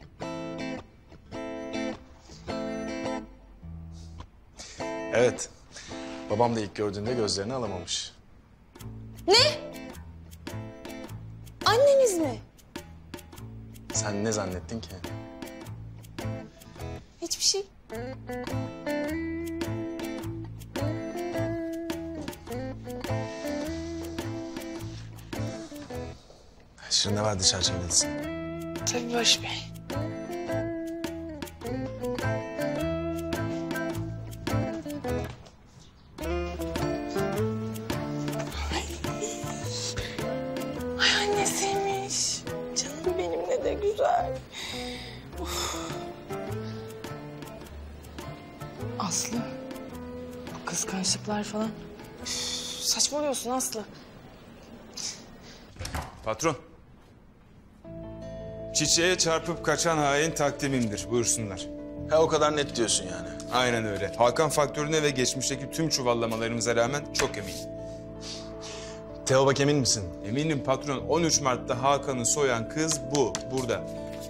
Evet. Babam da ilk gördüğünde gözlerini alamamış. Ne? Anneniz mi? Sen ne zannettin ki? Hiçbir şey. Şirin ne vardı çerçevelesin? Tabii Barış Bey. Ay annesiymiş. Canım benim ne de güzel. Of. Aslı. Bu kıskançlıklar falan. Üf, saçmalıyorsun Aslı. Patron. Çiçeğe çarpıp kaçan hain takdimimdir. Buyursunlar. Ha o kadar net diyorsun yani. Aynen öyle. Hakan faktörüne ve geçmişteki tüm çuvallamalarımıza rağmen çok eminim. Teo bak emin misin? Eminim patron. on üç Mart'ta Hakan'ı soyan kız bu. Burada.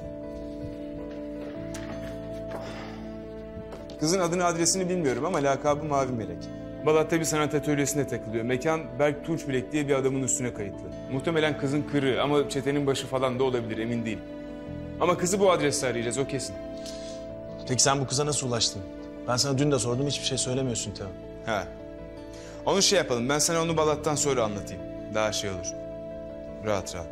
Kızın adını adresini bilmiyorum ama lakabı Mavi Melek. Balat'ta bir sanat atölyesinde takılıyor. Mekan Berk Tunçbilek diye bir adamın üstüne kayıtlı. Muhtemelen kızın kırığı ama çetenin başı falan da olabilir, emin değilim. Ama kızı bu adreste arayacağız, o kesin. Peki sen bu kıza nasıl ulaştın? Ben sana dün de sordum, hiçbir şey söylemiyorsun Teo. Ha. Onu şey yapalım, ben sana onu Balat'tan sonra anlatayım. Daha şey olur. Rahat rahat.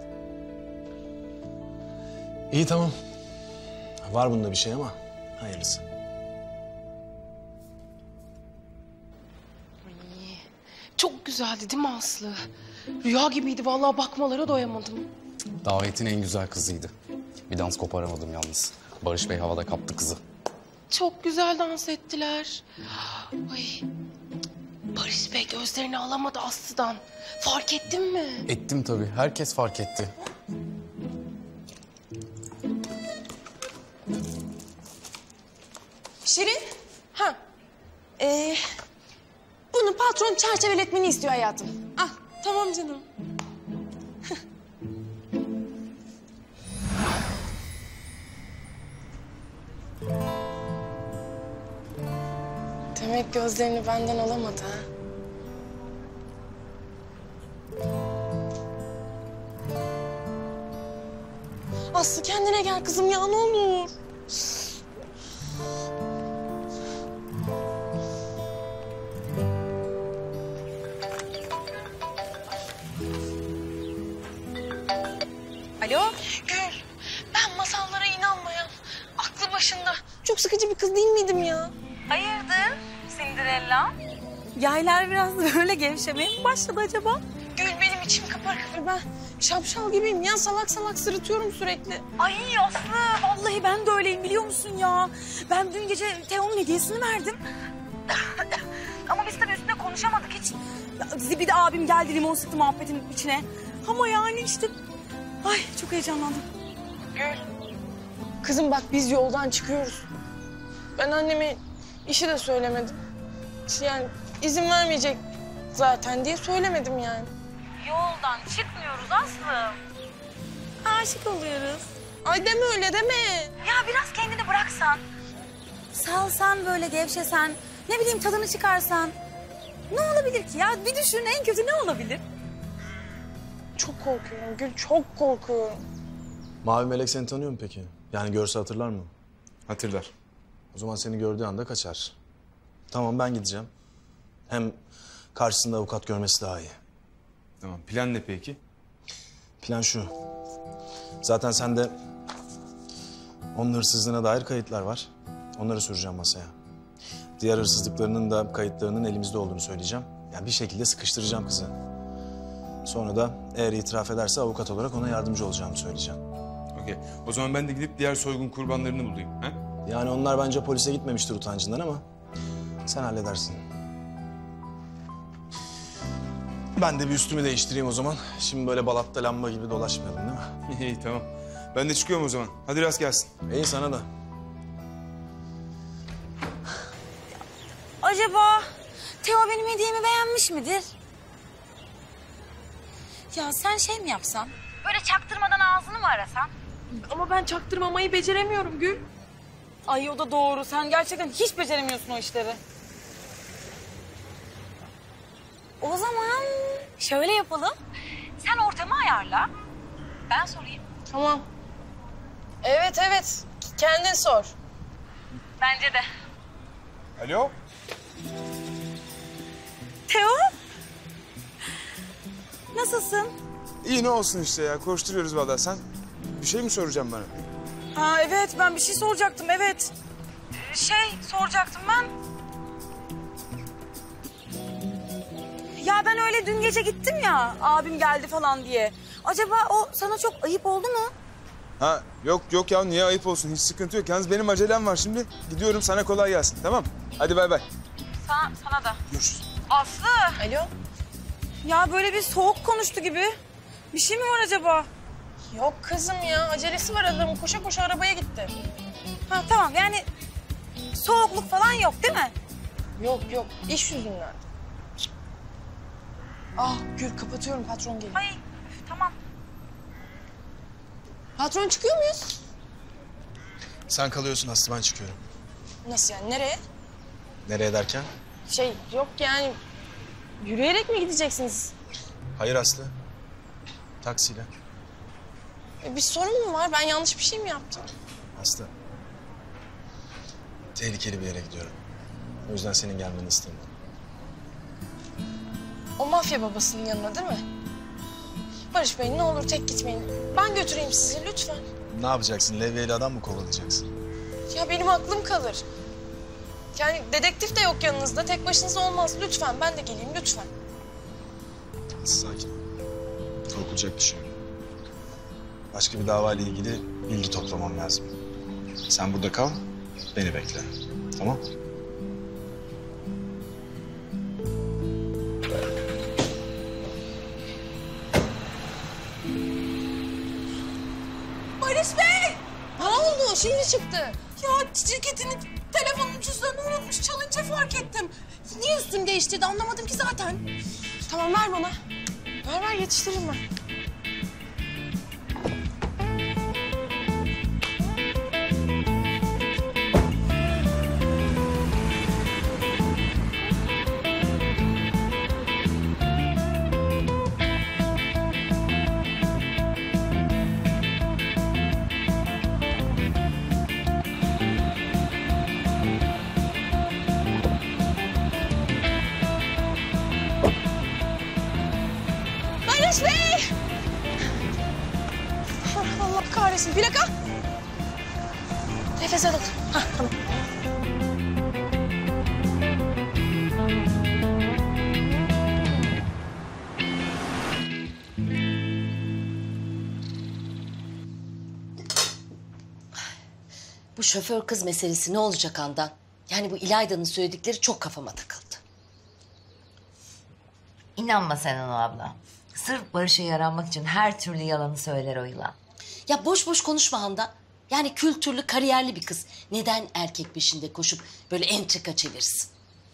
İyi tamam. Var bunda bir şey ama hayırlısı. Çok güzel. güzeldi değil mi Aslı? Rüya gibiydi vallahi, bakmalara doyamadım. Davetin en güzel kızıydı. Bir dans koparamadım yalnız. Barış Bey havada kaptı kızı. Çok güzel dans ettiler. Ay, Barış Bey gözlerini alamadı Aslı'dan. Fark ettin mi? Ettim tabii. Herkes fark etti. Şirin, ha, ee, bunu patron çerçeveletmeni istiyor hayatım. Ah, tamam canım. Demek gözlerini benden alamadı ha. Aslı kendine gel kızım ya, ne olur. Alo? Gül, ben masallara inanmayan, aklı başında, çok sıkıcı bir kız değil miydim ya? Hayırdır Cinderella? Yaylar biraz böyle gevşemeye mi başladı acaba? Gül, benim içim kıpır kıpır, ben şapşal gibiyim ya, salak salak sırıtıyorum sürekli. Ay Aslı, vallahi ben de öyleyim biliyor musun ya? Ben dün gece Teo'nun hediyesini verdim. Ama biz tabii üstüne konuşamadık hiç. Ya, bir de abim geldi, limon sıktı muhabbetin içine. Ama yani işte... Ay çok heyecanlandım. Gül, kızım bak biz yoldan çıkıyoruz. Ben anneme işi de söylemedim. Yani izin vermeyecek zaten diye söylemedim yani. Yoldan çıkmıyoruz Aslı. Aşık oluyoruz. Ay deme öyle deme. Ya biraz kendini bıraksan. Salsan böyle gevşesen. Ne bileyim tadını çıkarsan. Ne olabilir ki ya? Bir düşün, en kötü ne olabilir? Çok korkuyorum Gül, çok korkuyorum. Mavi Melek seni tanıyor mu peki? Yani görse hatırlar mı? Hatırlar. O zaman seni gördüğü anda kaçar. Tamam, ben gideceğim. Hem karşısında avukat görmesi daha iyi. Tamam, plan ne peki? Plan şu. Zaten sende onun hırsızlığına dair kayıtlar var. Onları süreceğim masaya. Diğer hırsızlıklarının da kayıtlarının elimizde olduğunu söyleyeceğim. Yani bir şekilde sıkıştıracağım kızı. Sonra da eğer itiraf ederse avukat olarak ona yardımcı olacağımı söyleyeceğim. Okey. O zaman ben de gidip diğer soygun kurbanlarını bulayım. Ha? Yani onlar bence polise gitmemiştir utancından ama sen halledersin. Ben de bir üstümü değiştireyim o zaman. Şimdi böyle balatta lamba gibi dolaşmayalım değil mi? İyi tamam. Ben de çıkıyorum o zaman. Hadi rast gelsin. İyi sana da. Acaba Teo benim hediyemi beğenmiş midir? Ya sen şey mi yapsan? Böyle çaktırmadan ağzını mı arasan? Ama ben çaktırmamayı beceremiyorum Gül. Ay o da doğru. Sen gerçekten hiç beceremiyorsun o işleri. O zaman şöyle yapalım. Sen ortamı ayarla. Ben sorayım. Tamam. Evet evet. Kendin sor. Bence de. Alo? Teo? Nasılsın? İyi ne olsun işte ya. Koşturuyoruz vallahi. Sen bir şey mi soracaksın bana? Ha evet, ben bir şey soracaktım, evet. Şey soracaktım ben. Ya ben öyle dün gece gittim ya, abim geldi falan diye. Acaba o sana çok ayıp oldu mu? Ha yok yok ya, niye ayıp olsun, hiç sıkıntı yok. Yalnız benim acelem var şimdi. Gidiyorum, sana kolay gelsin, tamam? Hadi bay bay. Sana, sana da. Görüşürüz. Aslı. Alo. Ya böyle bir soğuk konuştu gibi. Bir şey mi var acaba? Yok kızım ya, acelesi var adamın. Koşa koşa arabaya gitti. Ha tamam, yani soğukluk falan yok değil mi? Yok yok, iş yüzünden. Ah Gül, kapatıyorum, patron geliyor. Ay tamam. Patron çıkıyor muyuz? Sen kalıyorsun Aslı, ben çıkıyorum. Nasıl yani, nereye? Nereye derken? Şey yok yani, yürüyerek mi gideceksiniz? Hayır Aslı. Taksiyle. E, bir sorun mu var? Ben yanlış bir şey mi yaptım? Aslı. Tehlikeli bir yere gidiyorum. O yüzden senin gelmeni istemiyorum. O mafya babasının yanına değil mi? Barış Bey ne olur tek gitmeyin. Ben götüreyim sizi lütfen. Ne yapacaksın? Levyeli adam mı kovalayacaksın? Ya benim aklım kalır. Yani dedektif de yok yanınızda. Tek başınıza olmaz. Lütfen ben de geleyim lütfen. sakin. Korkulacak bir şey yok. Başka bir davayla ilgili bilgi toplamam lazım. Sen burada kal, beni bekle. Tamam? Barış Bey! Ne oldu? Şimdi çıktı. Ya ceketini, telefonun cüzdanını unutmuş. Çalınca fark ettim. Niye üstünü değiştirdi anlamadım ki zaten. Tamam ver bana. Ver ver yetiştiririm ben. Barış Bey! Ah, Allah kahretsin. Plaka! Nefes alın. Hah, tamam. Bu şoför kız meselesi ne olacak Handan? Yani bu İlayda'nın söyledikleri çok kafama takıldı. İnanma sen ona abla. Sırf Barış'a yaranmak için her türlü yalanı söyler o yılan. Ya boş boş konuşma Handan. Yani kültürlü, kariyerli bir kız. Neden erkek peşinde koşup böyle entrika çevirsin?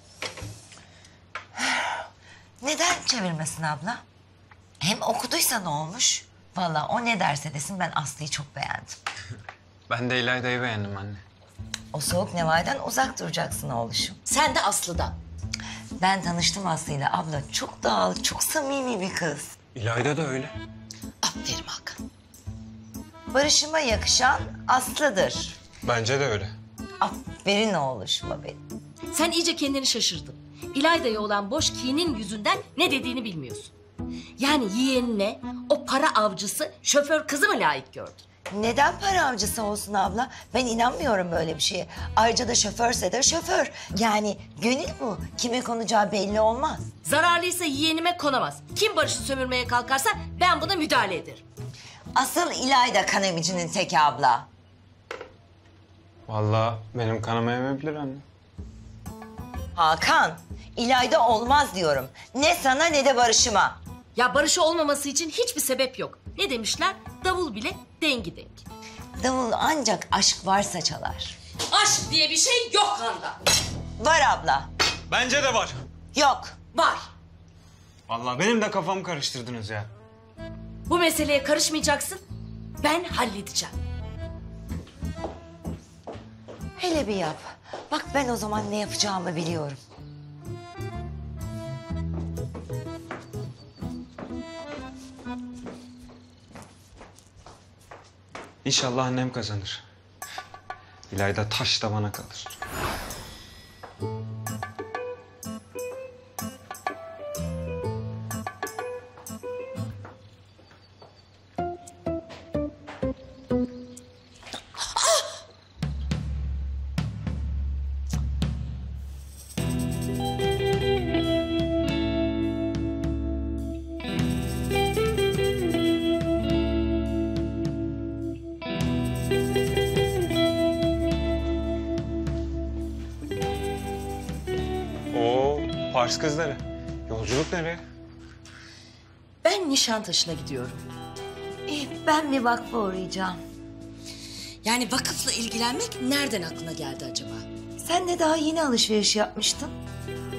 Neden çevirmesin abla? Hem okuduysa ne olmuş? Vallahi o ne derse desin ben Aslı'yı çok beğendim. Ben de İlayda'yı beğendim anne. O soğuk nevaiden uzak duracaksın oğluşum. Sen de Aslı'dan. Ben tanıştım Aslı'yla abla. Çok doğal, çok samimi bir kız. İlayda da öyle. Aferin Hakan. Barış'ıma yakışan Aslı'dır. Bence de öyle. Aferin oğluşuma benim. Sen iyice kendini şaşırdın. İlayda'ya olan boş kinin yüzünden ne dediğini bilmiyorsun. Yani yeğenine o para avcısı şoför kızı mı layık gördün? Neden para avcısı olsun abla? Ben inanmıyorum böyle bir şeye. Ayrıca da şoförse de şoför. Yani gönül bu. Kime konacağı belli olmaz. Zararlıysa yeğenime konamaz. Kim Barış'ı sömürmeye kalkarsa ben buna müdahale ederim. Asıl İlayda kan emicinin teki abla. Vallahi benim kanama emebilir anne. Hakan, İlayda olmaz diyorum. Ne sana ne de Barış'ıma. Ya Barış'ı olmaması için hiçbir sebep yok. Ne demişler? Davul bile dengi denk. Davul ancak aşk varsa çalar. Aşk diye bir şey yok Handan. Var abla. Bence de var. Yok. Var. Vallahi benim de kafamı karıştırdınız ya. Bu meseleye karışmayacaksın. Ben halledeceğim. Hele bir yap. Bak ben o zaman ne yapacağımı biliyorum. İnşallah annem kazanır. İlayda taş da bana kalır. Oo, Pars kızları. Yolculuk nereye? Ben Nişantaşı'na gidiyorum. İyi, ben bir vakfa uğrayacağım. Yani vakıfla ilgilenmek nereden aklına geldi acaba? Sen de daha yeni alışveriş yapmıştın.